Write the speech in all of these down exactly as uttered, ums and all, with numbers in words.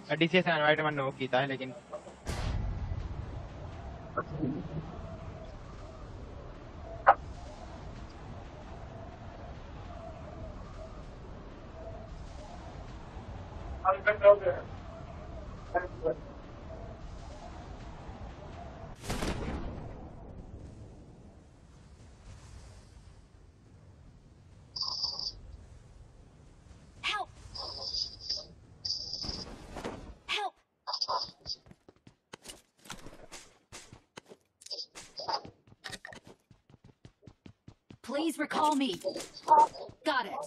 DCS invite मैंने no किया है लेकिन Help! Help! Please recall me. Got it.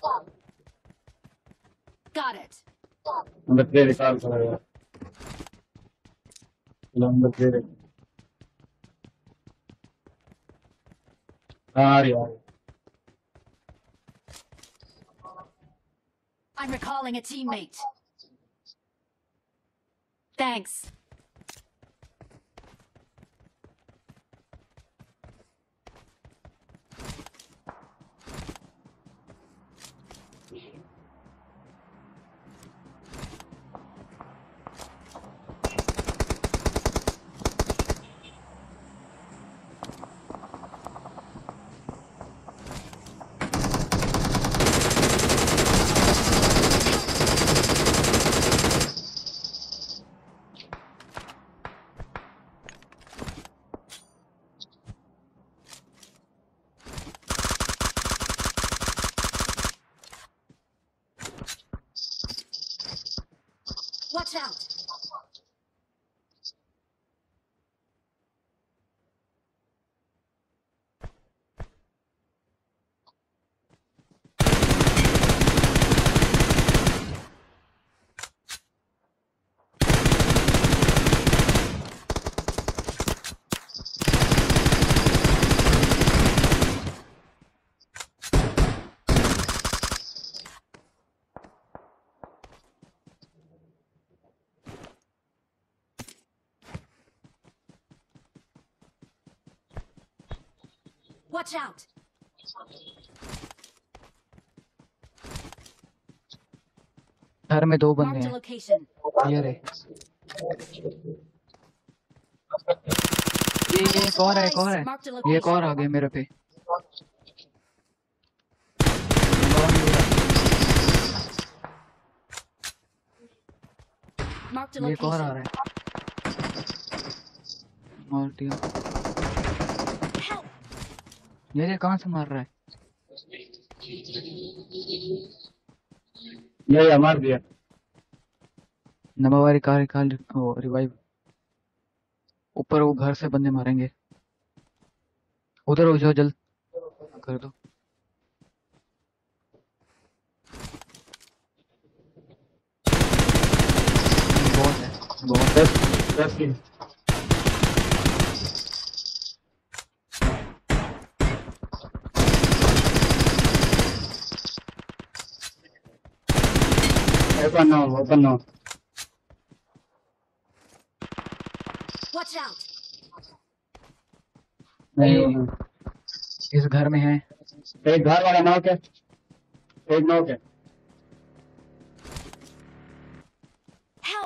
Got it. Number three recall करो नंबर थ्री आ रही है I'm recalling a teammate. Thanks. Watch out! Watch out! घर में दो बंदे Marked a हैं location. ये रे ये ये कौन है कौन है Marked a ये कौन location. आ गया मेरे पे Marked a ये कौन आ location. रहा है मार दिया Help! ये ये कहाँ से मार रहा है ये ये मार दिया नमावारी कार निकाल ओ रिवाइव ऊपर वो घर से बंदे मारेंगे उधर हो जाओ जल्द कर दो बहुत है बहुत दस दस की open no open no Watch out! नहीं इस घर में है एक घर वाला नॉक है एक नॉक है Help!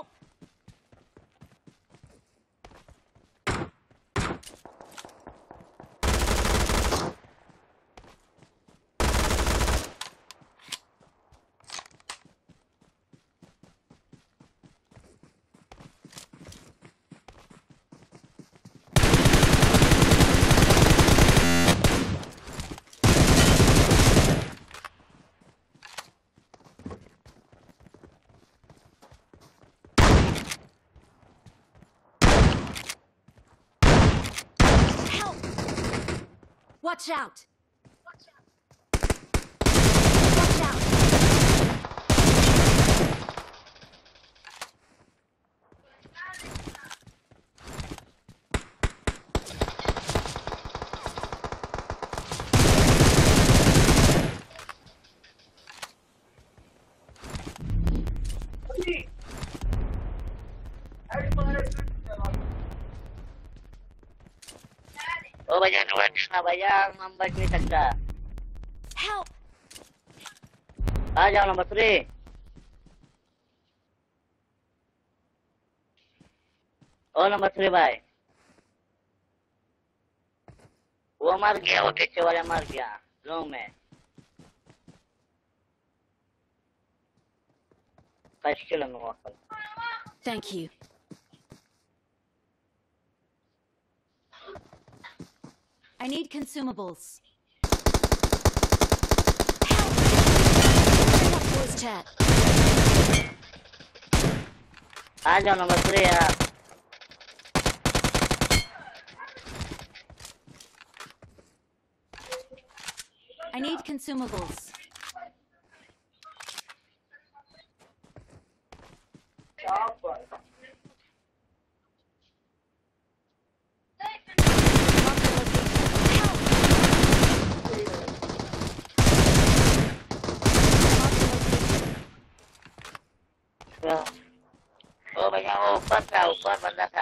Help! Watch out! Watch out! ओ भैया ना भैया हम बच नहीं सकता Help! आ जाओ नंबर थ्री ओ नंबर थ्री भाई, वो मर गया, वो पीछे वाला मर गया रूम में। फर्स्ट किलो में वापस। Thank you. I need consumables. Help! Bring up voice chat. आ जाओ नंबर थ्री यार। I need consumables. ओ भैया वो ऊपर था, ऊपर बंदा था।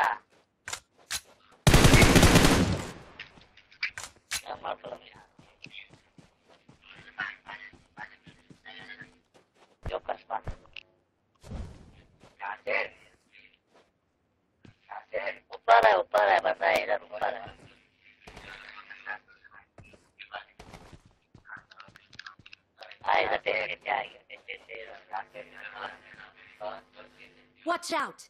क्या मतलब यार? जो कसबा। ऊपर है, ऊपर है, बंदा इधर ऊपर है। आ इधर देख के आएगा। Watch out!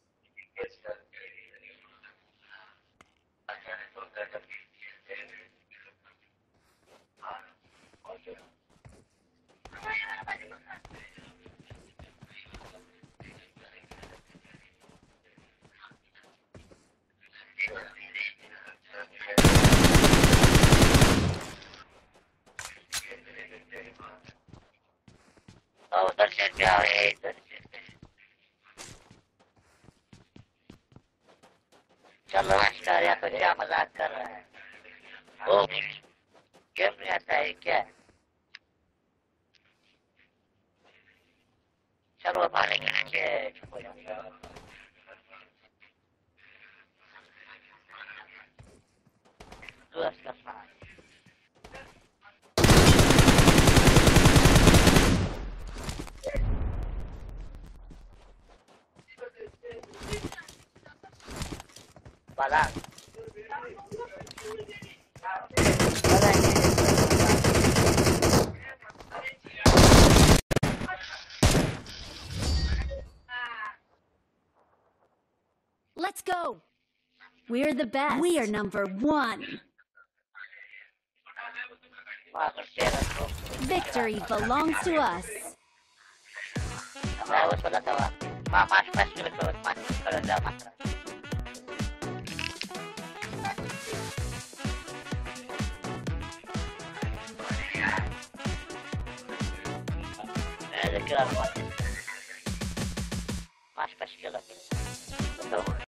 और उधर से क्या है? इधर से चलो नमस्कार, या तो क्या मजाक कर रहा है? वो गेम नहीं आता है क्या? चलो पानी के नीचे। दोस्त का साथ। बाला Let's go! We're the best. We are number one. Victory belongs to us. Gracias.